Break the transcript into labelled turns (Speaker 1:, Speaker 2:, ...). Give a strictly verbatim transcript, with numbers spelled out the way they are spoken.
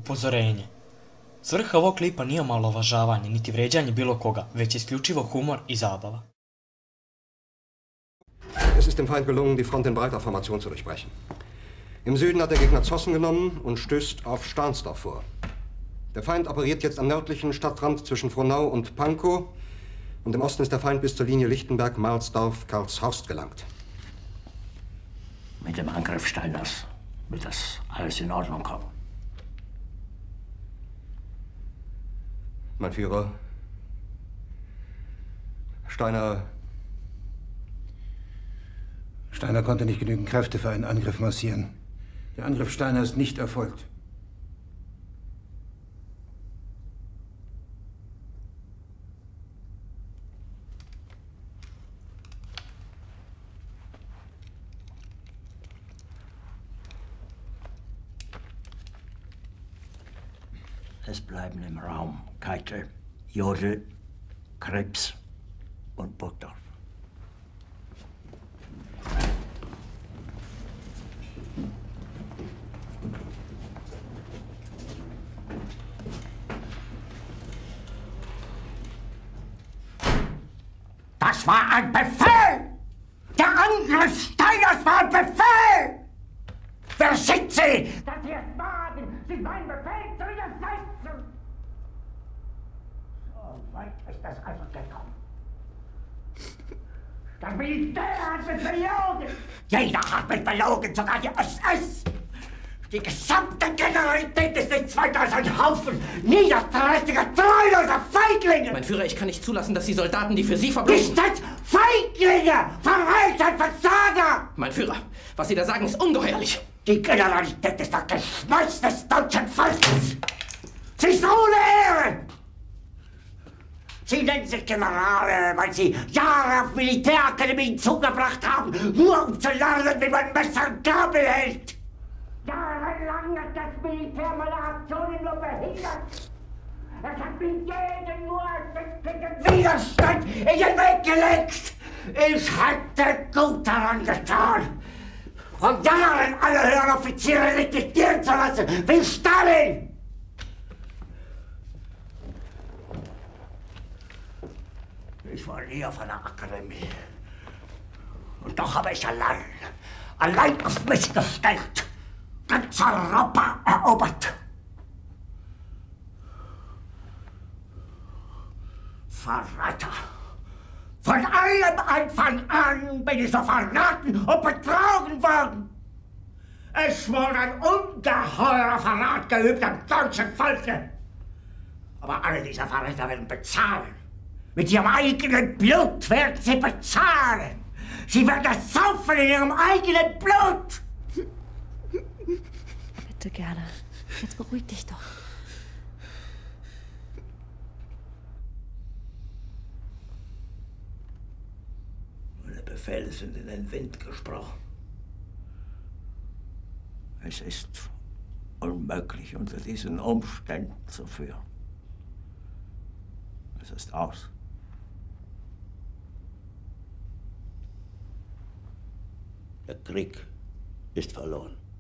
Speaker 1: Upozorenje. Svrha ovog klipa nije omalovažavanje, niti vređanje bilo koga, već isključivo humor i zabava.
Speaker 2: Es ist dem Feind gelungen, die Front in breiter Formation zu durchbrechen. Im Süden hat der Gegner Zossen genommen und stößt auf Stahnsdorf vor. Der Feind operiert jetzt am nördlichen Stadtrand zwischen Frohnau und Pankow und im Osten ist der Feind bis zur Linie Lichtenberg-Marsdorf-Karlshorst gelangt.
Speaker 3: Mit dem Angriff Steiners wird das alles in Ordnung kommen.
Speaker 2: Mein Führer, Steiner...
Speaker 4: Steiner konnte nicht genügend Kräfte für einen Angriff massieren. Der Angriff Steiner ist nicht erfolgt.
Speaker 3: Es bleiben im Raum Keitel, Jodl, Krebs und Burgdorf. Das war ein Befehl! Der Angriff Steiners war ein Befehl! Wer sind Sie, dass Sie es wagen, sich meinen Befehl zu widersetzen? So weit ist das also gekommen. Das Militär hat mich belogen! Jeder hat mich belogen, sogar die S S! Die gesamte Generalität ist nichts weiter als ein Haufen niederträchtiger, treuloser Feiglinge!
Speaker 5: Mein Führer, ich kann nicht zulassen, dass die Soldaten, die für Sie verbringen...
Speaker 3: Nicht als Feiglinge! Verreiter, Versager!
Speaker 5: Mein Führer, was Sie da sagen, ist ungeheuerlich!
Speaker 3: Die Generalität ist das Geschmeiß des deutschen Volkes! Sie ist ohne Ehre! Sie nennen sich Generale, weil Sie Jahre auf Militärakademien zugebracht haben, nur um zu lernen, wie man Messer und Gabel hält! Jahrelang hat das Militär meine Aktionen nur behindert. Es hat mir jeden nur ersichtlichen Widerstand in den Weg gelegt. Ich hätte gut daran getan, von Jahren alle höheren Offiziere liquidieren zu lassen, wie Stalin. Ich war nie auf einer Akademie. Und doch habe ich allein, allein auf mich gestellt, ganz Europa erobert. Verräter! Von allem Anfang an bin ich so verraten und betrogen worden. Es wurde ein ungeheurer Verrat geübt am deutschen Volke. Aber alle diese Verräter werden bezahlen. Mit ihrem eigenen Blut werden sie bezahlen. Sie werden es saufen in ihrem eigenen Blut.
Speaker 6: Bitte gerne. Jetzt beruhig dich doch.
Speaker 3: Meine Befehle sind in den Wind gesprochen. Es ist unmöglich, unter diesen Umständen zu führen. Es ist aus. Der Krieg ist verloren.